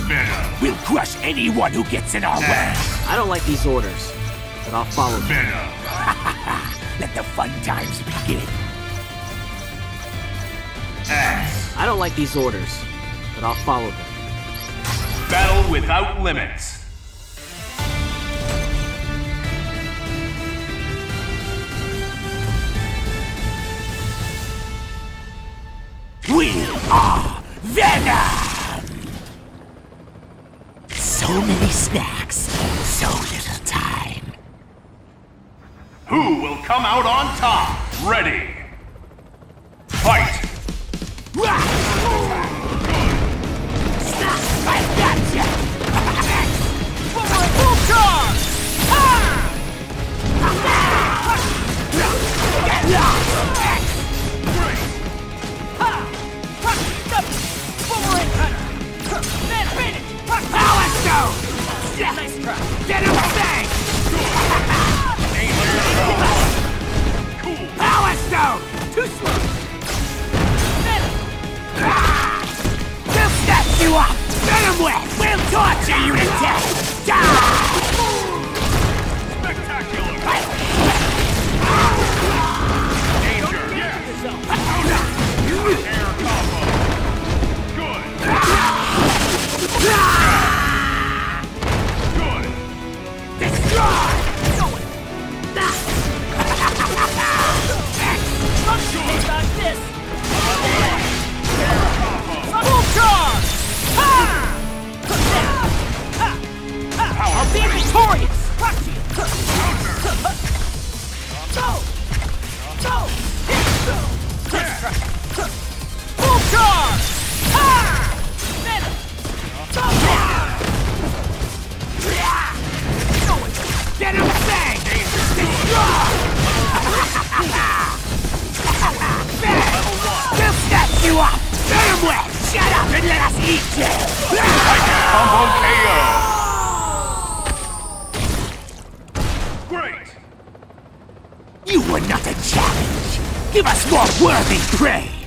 Venom. We'll crush anyone who gets in our way. I don't like these orders, but I'll follow them. Venom. Let the fun times begin. X. I don't like these orders, but I'll follow them. Battle without limits. We are Venom! So many snacks, so little time. Who will come out on top? Ready. Fight! I gotcha! Full charge! Get lost! Power Stone! Nice try. Get him bang! Power Stone! Too slow. We'll snatch you up! Venom Web! We'll torture you to death! Die! Spectacular! Danger. Air combo. Good. Good. Destroy! Like this. Air combo. Full charge! I'll be victorious! Crush you! Full charge! Venom! Get him bang! Destroy! We'll snatch you up! Venom Web! Shut up and let us eat you! Combo KO. Great. You were not a challenge! Give us more worthy prey!